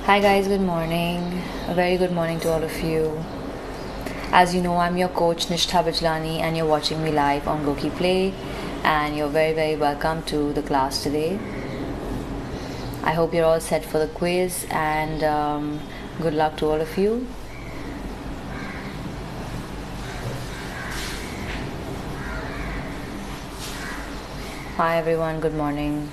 Hi guys, good morning. A very good morning to all of you. As you know, I'm your coach Nishtha Bio and you're watching me live on GOQii Play, and you're very welcome to the class today. I hope you're all set for the quiz, and good luck to all of you. Hi everyone, good morning.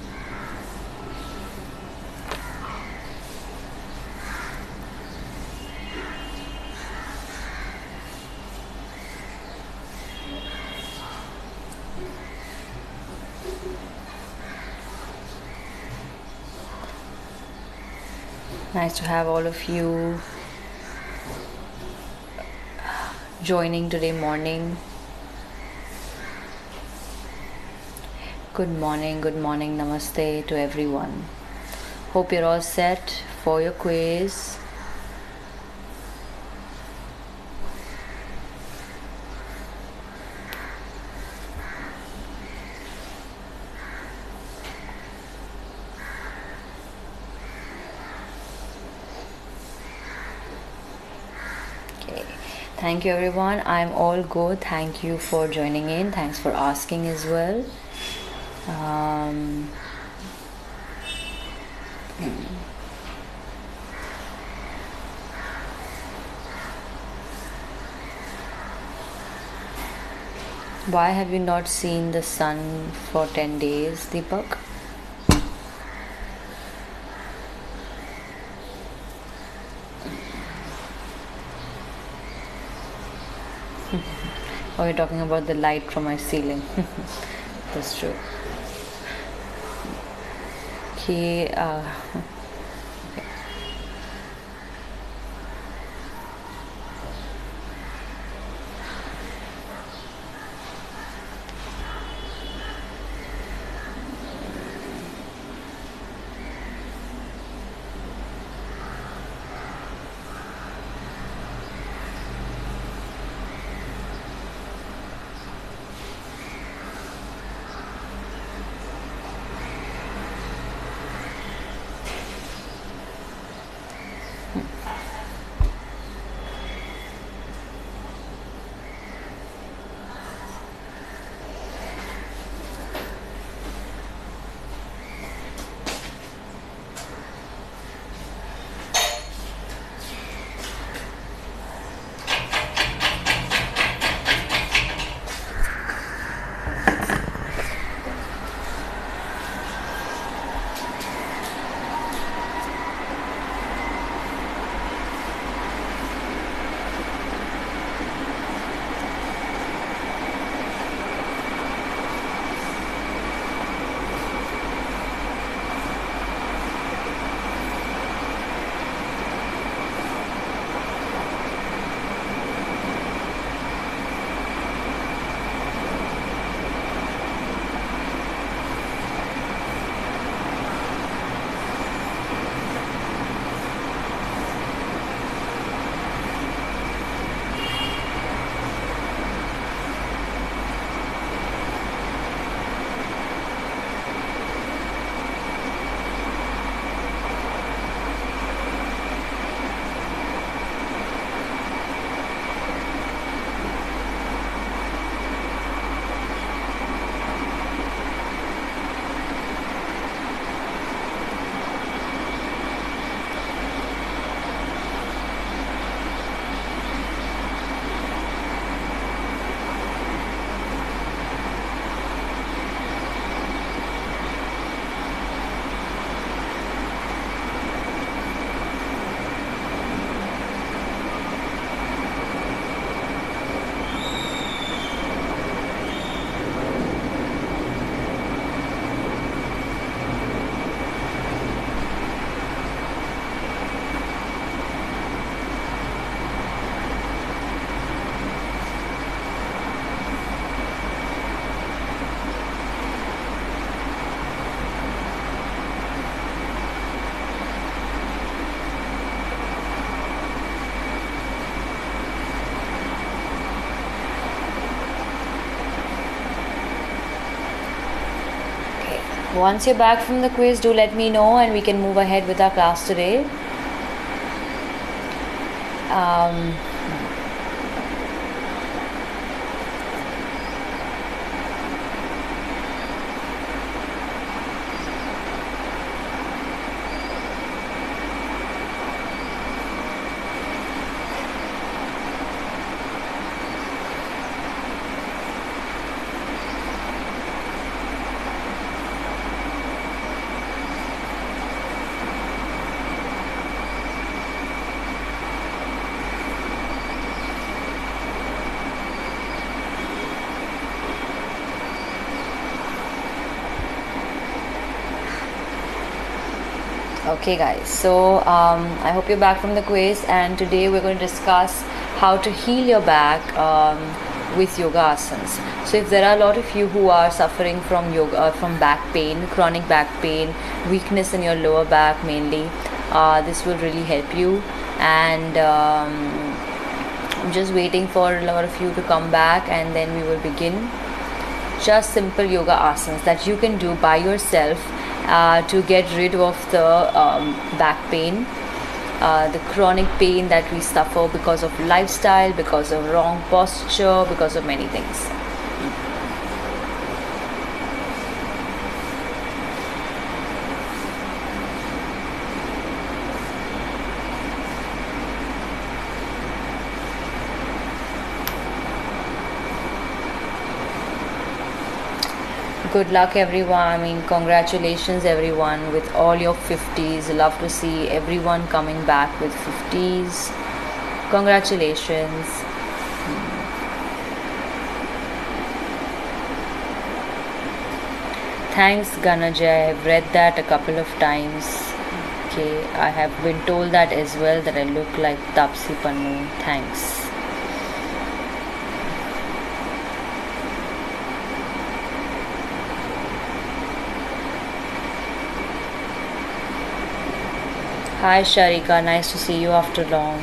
Nice to have all of you joining today morning. Good morning, namaste to everyone. Hope you're all set for your quiz. Thank you everyone. I'm all good. Thank you for joining in. Thanks for asking as well. Why have you not seen the sun for 10 days, Deepak? Oh, you're talking about the light from my ceiling. That's true. Okay. Once you're back from the quiz, do let me know and we can move ahead with our class today. Um, Okay guys, so I hope you're back from the quiz, and today we're going to discuss how to heal your back with yoga asanas. So if there are a lot of you who are suffering from from back pain, chronic back pain, weakness in your lower back mainly, this will really help you. And I'm just waiting for a lot of you to come back, and then we will begin. Just simple yoga asanas that you can do by yourself to get rid of the back pain, the chronic pain that we suffer because of lifestyle, because of wrong posture, because of many things. Good luck everyone. I mean, congratulations everyone with all your 50s. Love to see everyone coming back with 50s. Congratulations. Thanks Ganajay. I've read that a couple of times. Okay, I have been told that as well, that I look like Tapsi Pannu. Thanks. Hi Sharika, nice to see you after long.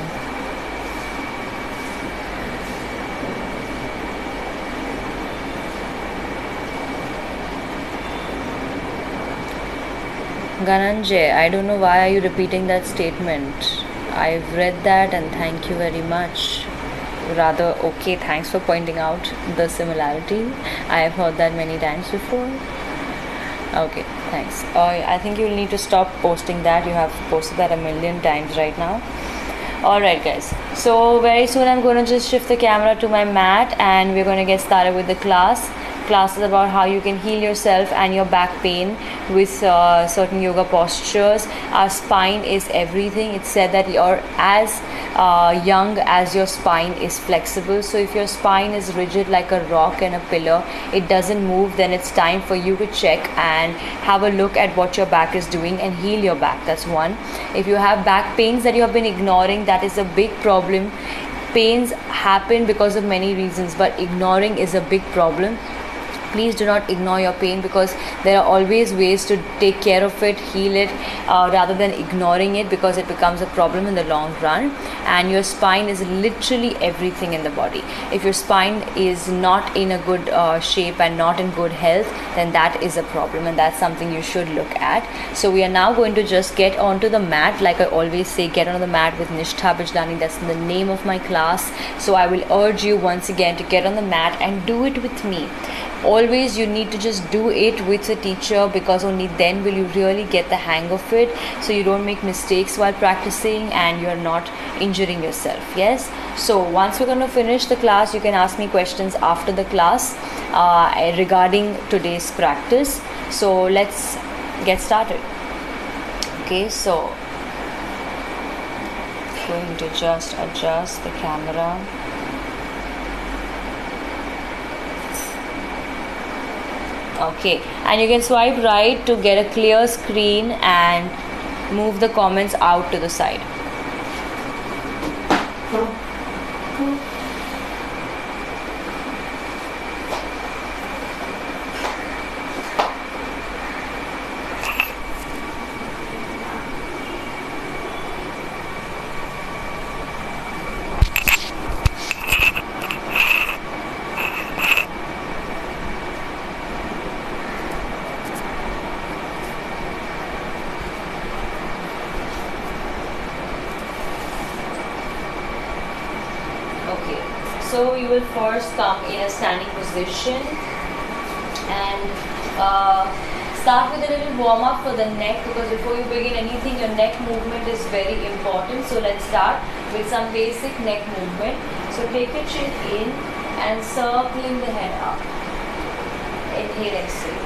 Gananjay, I don't know why are you repeating that statement. I've read that and thank you very much. Rather, okay, thanks for pointing out the similarity. I have heard that many times before. Okay, thanks. I think you'll need to stop posting that. You have posted that a million times right now. Alright guys, so very soon I'm going to just shift the camera to my mat and we're going to get started with the class. Class is about how you can heal yourself and your back pain with certain yoga postures. Our spine is everything. It's said that you're as young as your spine is flexible. So if your spine is rigid like a rock and a pillar, it doesn't move, then it's time for you to check and have a look at what your back is doing and heal your back. That's one. If you have back pains that you have been ignoring, that is a big problem. Pains happen because of many reasons, but ignoring is a big problem. Please do not ignore your pain, because there are always ways to take care of it, heal it, rather than ignoring it, because it becomes a problem in the long run. And your spine is literally everything in the body. If your spine is not in a good shape and not in good health, then that is a problem, and that's something you should look at. So we are now going to just get onto the mat. Like I always say, get on the mat with Nishtha Bio. That's the name of my class. So I will urge you once again to get on the mat and do it with me. Always you need to just do it with a teacher, because only then will you really get the hang of it, so you don't make mistakes while practicing and you're not injuring yourself. Yes, so once we're going to finish the class, you can ask me questions after the class regarding today's practice. So let's get started. Okay, so I'm going to just adjust the camera. Okay, and you can swipe right to get a clear screen and move the comments out to the side. So you will first come in a standing position and start with a little warm up for the neck, because before you begin anything, your neck movement is very important. So let's start with some basic neck movement. So take your chin in and circling the head up. Inhale, exhale.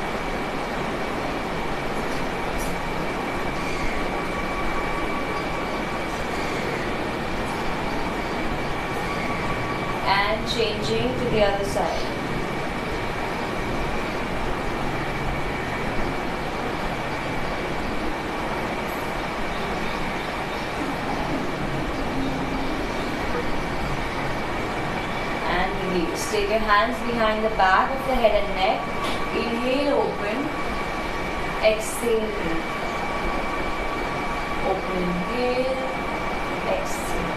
And changing to the other side. Take your hands behind the back of the head and neck. Inhale, open. Exhale, in. Open, inhale. Exhale.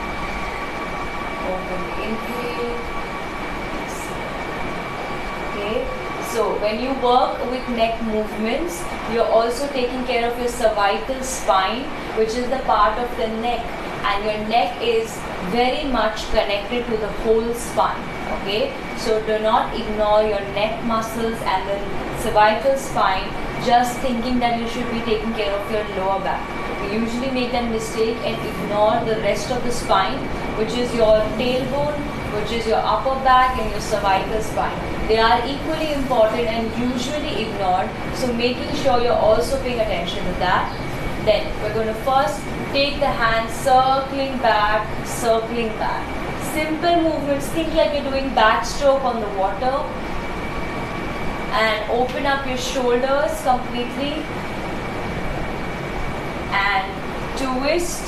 Open, inhale. Exhale. Okay. So when you work with neck movements, you're also taking care of your cervical spine, which is the part of the neck, and your neck is very much connected to the whole spine. Okay, so do not ignore your neck muscles and the cervical spine just thinking that you should be taking care of your lower back. We usually make that mistake and ignore the rest of the spine, which is your tailbone, which is your upper back and your cervical spine. They are equally important and usually ignored, so making sure you're also paying attention to that. Then we're going to first take the hands circling back, circling back. Simple movements, think like you're doing backstroke on the water, and open up your shoulders completely and twist.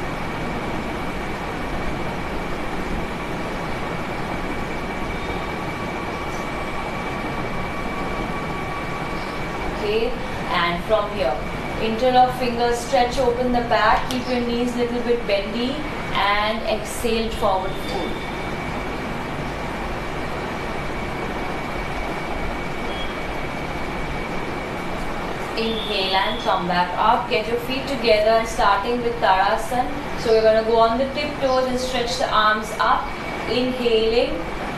Okay, and from here, interlock fingers, stretch open the back, keep your knees a little bit bendy, and exhale, forward fold. Inhale and come back up. Get your feet together, starting with Tadasana. So we're going to go on the tiptoes and stretch the arms up. Inhaling.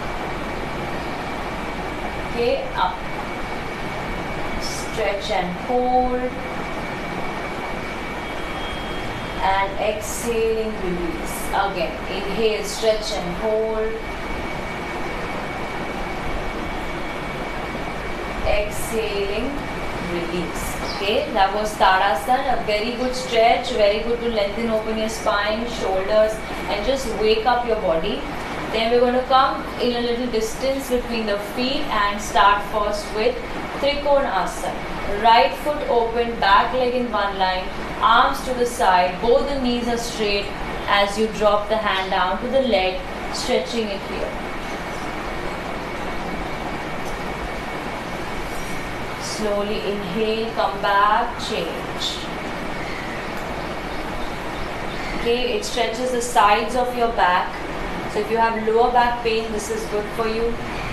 Okay, up. Stretch and hold. And exhaling, release. Again, inhale, stretch and hold. Exhaling, release. Okay, that was Tadasana. A very good stretch, very good to lengthen open your spine, shoulders, and just wake up your body. Then we're going to come in a little distance between the feet and start first with Trikonasana. Right foot open, back leg in one line, arms to the side, both the knees are straight as you drop the hand down to the leg, stretching it here. Slowly inhale, come back, change. Okay, it stretches the sides of your back. So if you have lower back pain, this is good for you.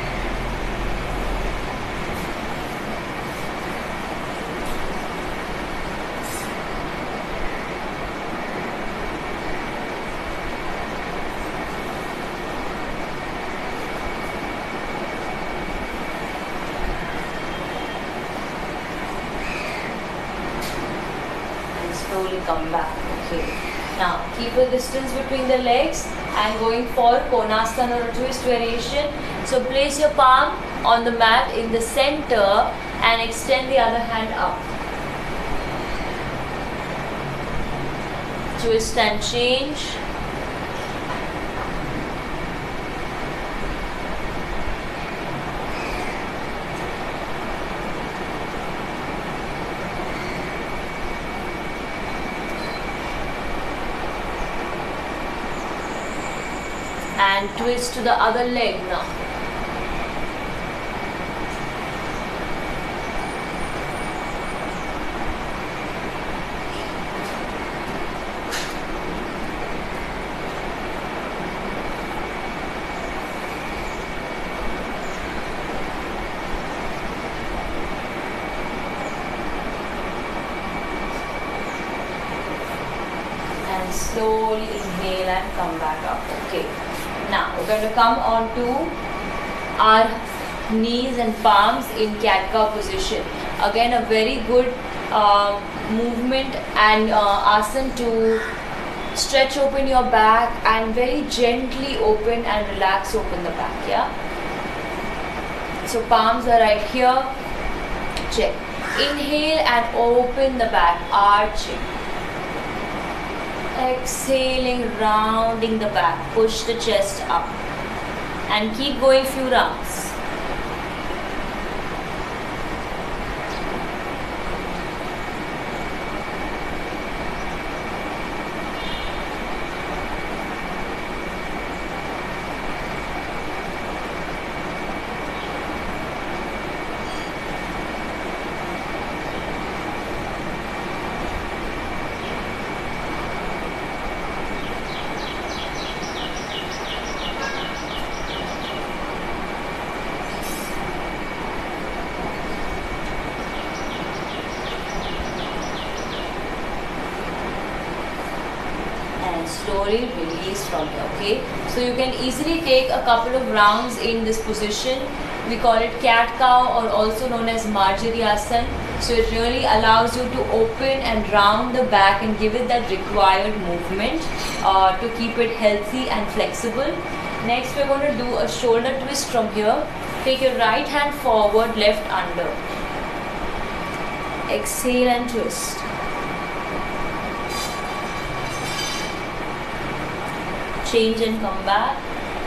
Slowly come back. Okay. Now keep a distance between the legs and going for Konasana or twist variation. So place your palm on the mat in the center and extend the other hand up. Twist and change. And twist to the other leg now. And slowly inhale and come back up. Okay. Now we're going to come on to our knees and palms in cat-cow position. Again, a very good movement and asana to stretch open your back and very gently open and relax open the back. Yeah. So palms are right here. Check. Inhale and open the back, arching. Exhaling, rounding the back. Push the chest up. And keep going few rounds. Slowly release from here. Okay, so you can easily take a couple of rounds in this position. We call it cat cow, or also known as Marjorie Asana. So it really allows you to open and round the back and give it that required movement to keep it healthy and flexible. Next, we're going to do a shoulder twist from here. Take your right hand forward, left under. Exhale and twist. Change and come back.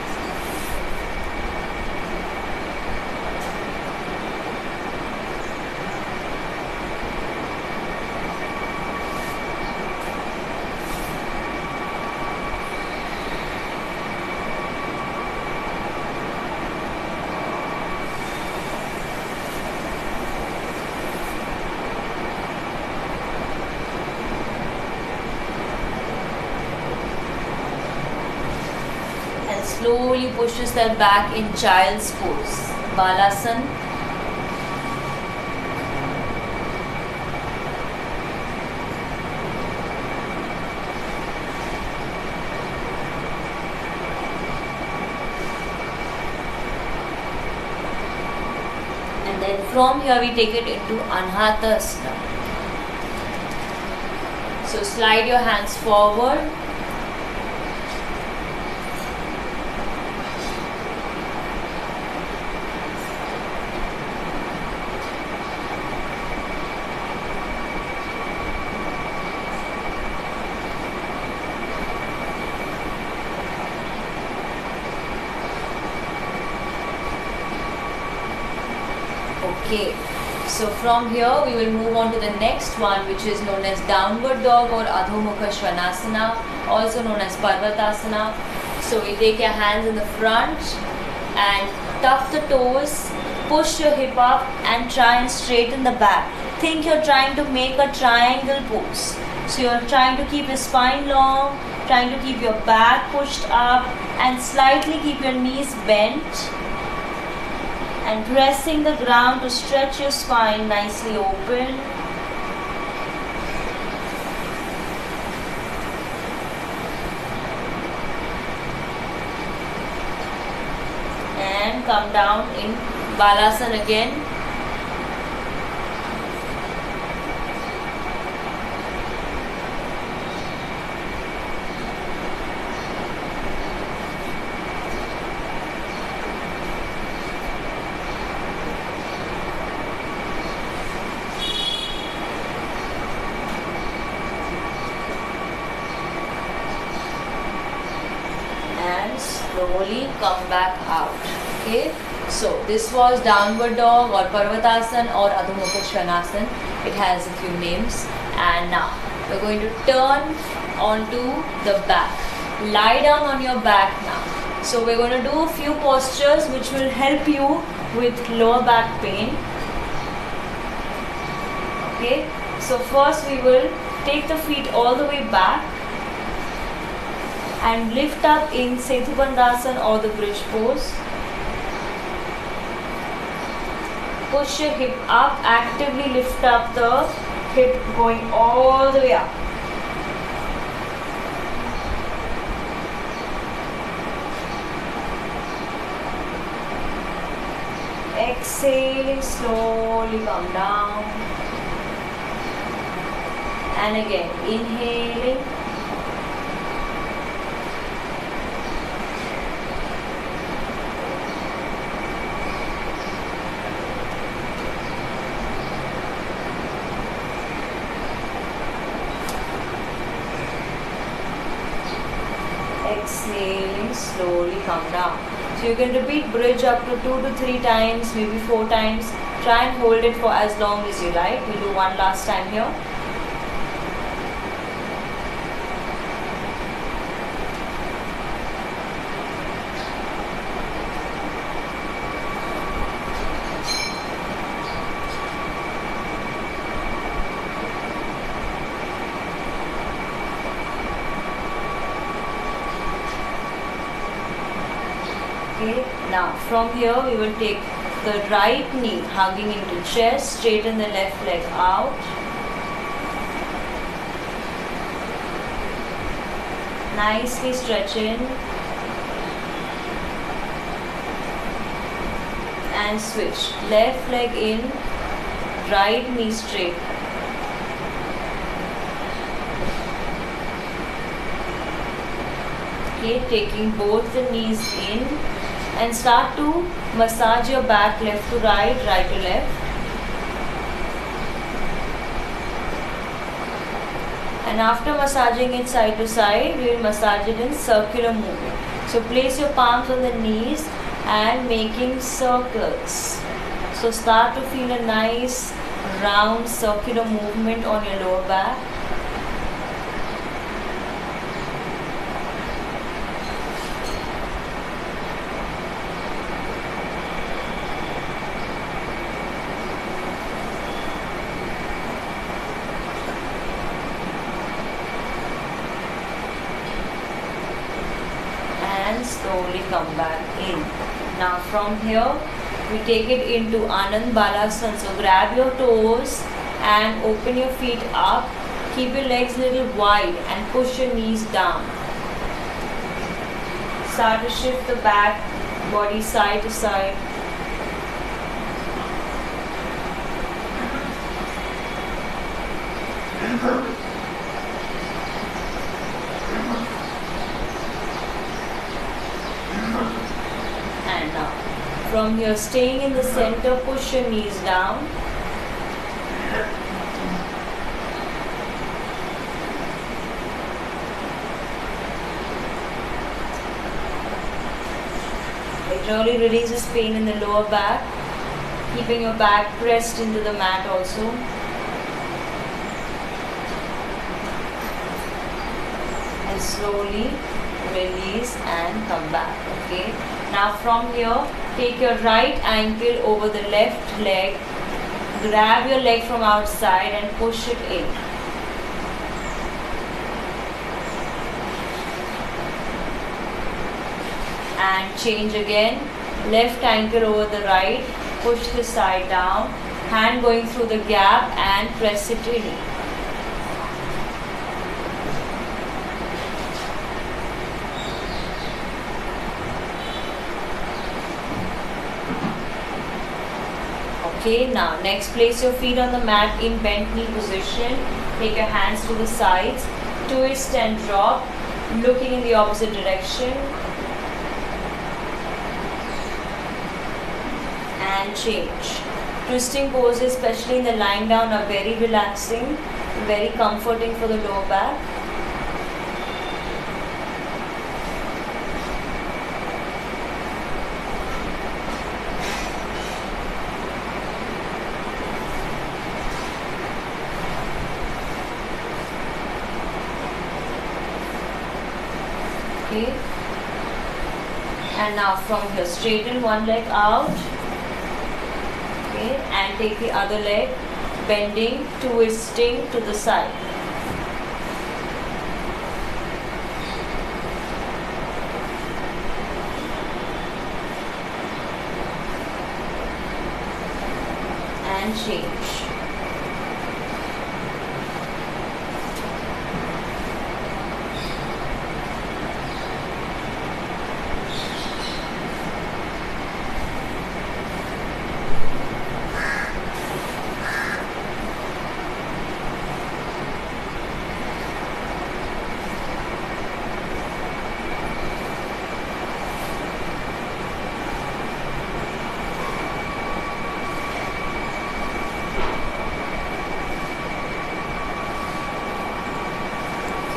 Slowly push yourself back in child's pose, Balasana. And then from here we take it into Anhatasana. So slide your hands forward. Okay, so from here we will move on to the next one, which is known as downward dog or Adho Mukha Svanasana, also known as Parvatasana. So we take your hands in the front and tuck the toes, push your hip up and try and straighten the back. Think you're trying to make a triangle pose. So you're trying to keep your spine long, trying to keep your back pushed up and slightly keep your knees bent. And pressing the ground to stretch your spine nicely open. And come down in Balasana again. Slowly come back out. Okay, so this was downward dog or Parvatasana or Adho Mukha Svanasana. It has a few names. And now we're going to turn onto the back. Lie down on your back now. So we're going to do a few postures which will help you with lower back pain. Okay, so first we will take the feet all the way back and lift up in Setu Bandhasana or the bridge pose. Push your hip up, actively lift up the hip going all the way up. Exhaling, slowly come down. And again, inhaling. Exhaling, slowly come down. So you can repeat bridge up to 2 to 3 times, maybe 4 times. Try and hold it for as long as you like. We'll do one last time here. Okay, now from here we will take the right knee hugging into chest, straighten the left leg out. Nicely stretch in and switch. Left leg in, right knee straight. Okay, taking both the knees in and start to massage your back left to right, right to left. And after massaging it side to side, we will massage it in circular movement. So place your palms on the knees and making circles. So start to feel a nice round circular movement on your lower back. Slowly come back in. Now from here we take it into Anand Balasana. So grab your toes and open your feet up. Keep your legs a little wide and push your knees down. Start to shift the back body side to side. And now from here, staying in the center, push your knees down. It really releases pain in the lower back, keeping your back pressed into the mat also. And slowly release and come back. Okay. Now from here, take your right ankle over the left leg, grab your leg from outside and push it in. And change again, left ankle over the right, push the side down, hand going through the gap and press it in. Okay, now next place your feet on the mat in bent knee position. Take your hands to the sides, twist and drop, looking in the opposite direction. And change. Twisting poses, especially in the lying down, are very relaxing, very comforting for the lower back. Okay. And now from here, straighten one leg out. Okay. And take the other leg, bending, twisting to the side. And change.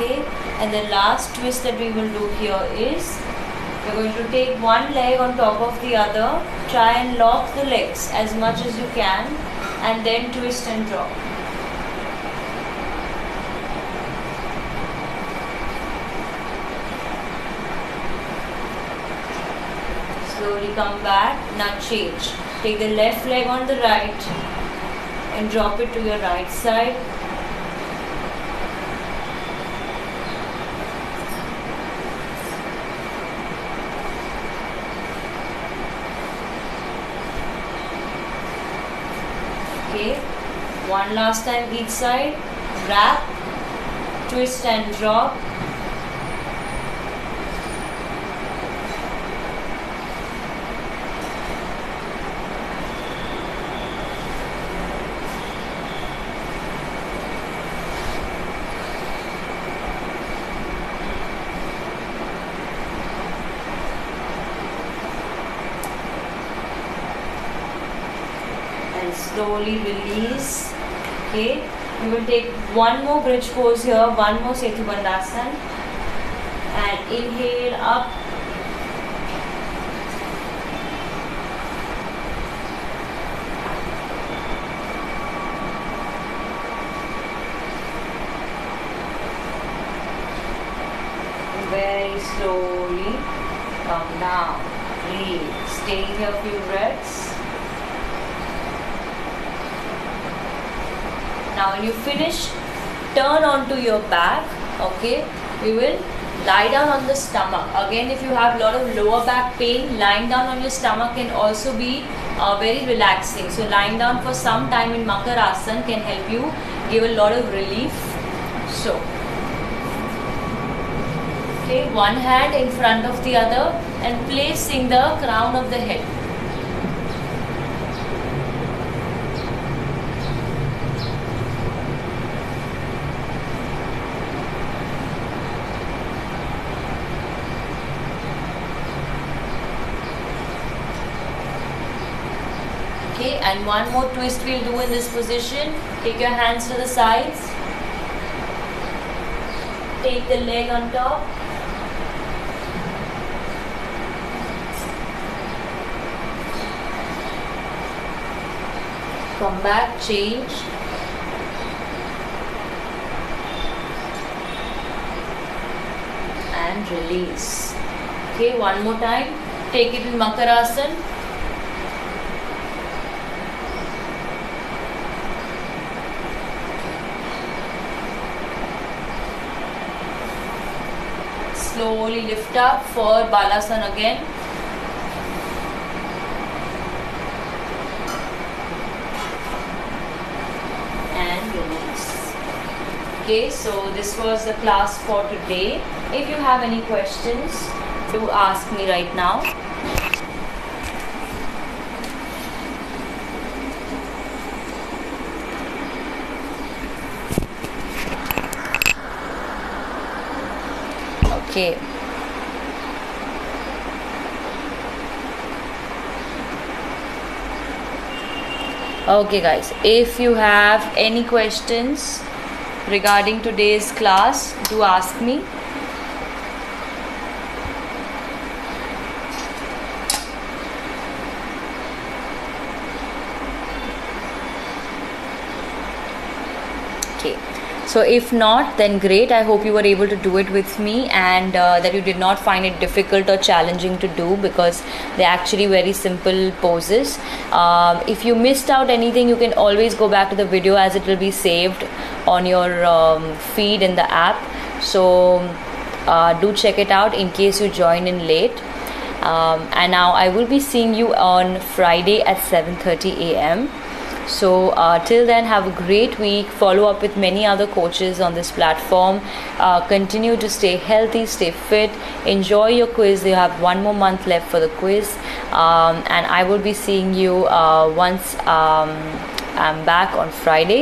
Okay, and the last twist that we will do here is we're going to take one leg on top of the other, try and lock the legs as much as you can, and then twist and drop. Slowly come back, now change. Take the left leg on the right and drop it to your right side. Okay, one last time each side, wrap, twist and drop. Slowly release. Okay, we will take one more bridge pose here, one more Setu Bandhasan, and inhale up, very slowly come down, breathe, stay here a few breaths. Now when you finish, turn onto your back. Okay, we will lie down on the stomach. Again, if you have a lot of lower back pain, lying down on your stomach can also be very relaxing. So lying down for some time in Makarasana can help you give a lot of relief. So, okay, one hand in front of the other and placing the crown of the head. Okay, and one more twist we'll do in this position. Take your hands to the sides. Take the leg on top. Come back, change. And release. Okay, one more time. Take it in Makarasana. Slowly lift up for Balasana again. And release. Okay, so this was the class for today. If you have any questions, do ask me right now. Okay. Okay guys, if you have any questions regarding today's class, do ask me. Okay. So if not, then great. I hope you were able to do it with me, and that you did not find it difficult or challenging to do, because they're actually very simple poses. If you missed out anything, you can always go back to the video, as it will be saved on your feed in the app. So do check it out in case you join in late. And now I will be seeing you on Friday at 7:30 a.m. So till then, have a great week. Follow up with many other coaches on this platform. Continue to stay healthy, stay fit. Enjoy your quiz. You have one more month left for the quiz, and I will be seeing you once I'm back on Friday.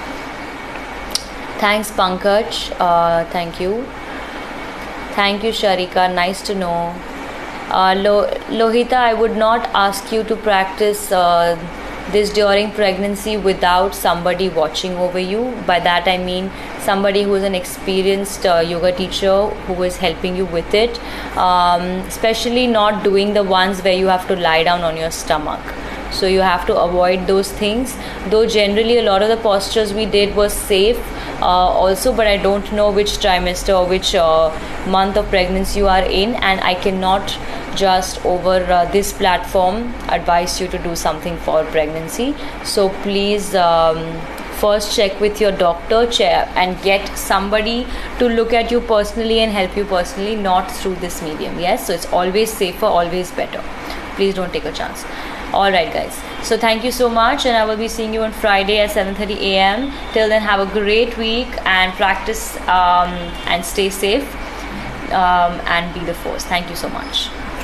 Thanks, Pankaj. Thank you. Thank you, Sharika. Nice to know. Lohita, I would not ask you to practice this during pregnancy without somebody watching over you. By that I mean somebody who is an experienced yoga teacher who is helping you with it, especially not doing the ones where you have to lie down on your stomach. So you have to avoid those things, though generally a lot of the postures we did was safe also, but I don't know which trimester or which month of pregnancy you are in, and I cannot just over this platform advise you to do something for pregnancy. So please first check with your doctor and get somebody to look at you personally and help you personally, not through this medium. Yes, so it's always safer, always better. Please don't take a chance. Alright guys, so thank you so much, and I will be seeing you on Friday at 7:30 a.m. Till then, have a great week and practice and stay safe and be the force. Thank you so much.